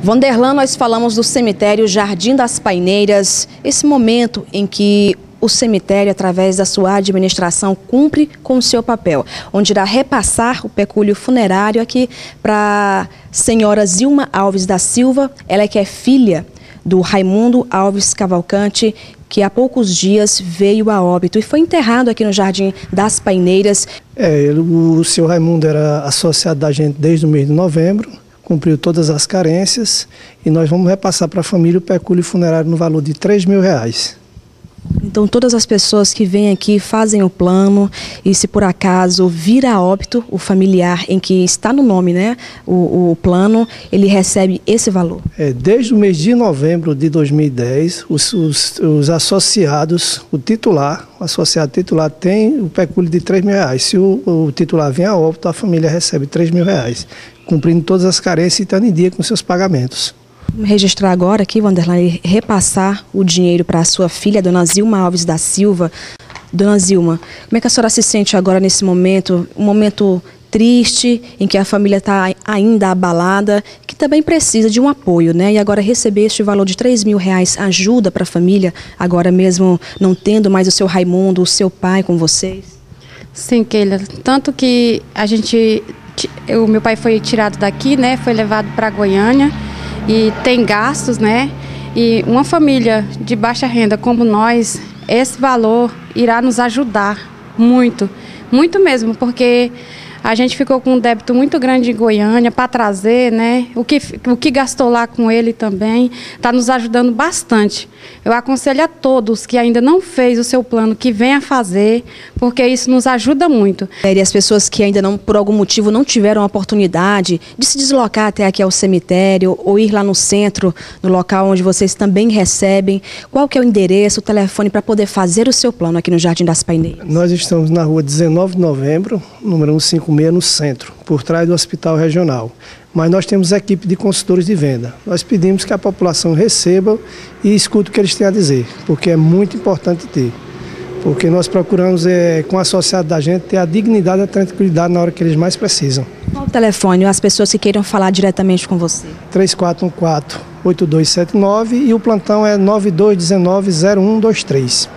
Wanderlan, nós falamos do cemitério Jardim das Paineiras, esse momento em que o cemitério, através da sua administração, cumpre com o seu papel, onde irá repassar o pecúlio funerário aqui para a senhora Zilma Alves da Silva, ela que é filha do Raimundo Alves Cavalcante, que há poucos dias veio a óbito e foi enterrado aqui no Jardim das Paineiras. O senhor Raimundo era associado da gente desde o mês de novembro, cumpriu todas as carências e nós vamos repassar para a família o pecúlio funerário no valor de R$3.000. Então todas as pessoas que vêm aqui fazem o plano e se por acaso vir a óbito o familiar em que está no nome, né, o plano, ele recebe esse valor. Desde o mês de novembro de 2010, os associados, o associado titular tem o pecúlio de R$3.000. Se o titular vem a óbito, a família recebe R$3.000, cumprindo todas as carências e estando em dia com seus pagamentos. Vamos registrar agora aqui, Wanderlan, e repassar o dinheiro para a sua filha, dona Zilma Alves da Silva. Dona Zilma, como é que a senhora se sente agora nesse momento? Um momento triste, em que a família está ainda abalada, que também precisa de um apoio, né? E agora receber este valor de R$3.000 ajuda para a família, agora mesmo não tendo mais o seu Raimundo, o seu pai com vocês? Sim, Keila. Tanto que o meu pai foi tirado daqui, né? Foi levado para Goiânia. E tem gastos, né? E uma família de baixa renda como nós, esse valor irá nos ajudar muito, muito mesmo, porque a gente ficou com um débito muito grande em Goiânia para trazer, né? O que gastou lá com ele também está nos ajudando bastante. Eu aconselho a todos que ainda não fez o seu plano que venha fazer, porque isso nos ajuda muito. E as pessoas que ainda não, por algum motivo, não tiveram a oportunidade de se deslocar até aqui ao cemitério ou ir lá no centro, no local onde vocês também recebem, qual que é o endereço, o telefone para poder fazer o seu plano aqui no Jardim das Paineiras? Nós estamos na rua 19 de novembro, número 156, no centro, por trás do Hospital Regional. Mas nós temos equipe de consultores de venda. Nós pedimos que a população receba e escute o que eles têm a dizer, porque é muito importante ter. Porque nós procuramos, com o associado da gente, ter a dignidade e a tranquilidade na hora que eles mais precisam. Qual o telefone? As pessoas que queiram falar diretamente com você? 3414-8279 e o plantão é 9219-0123.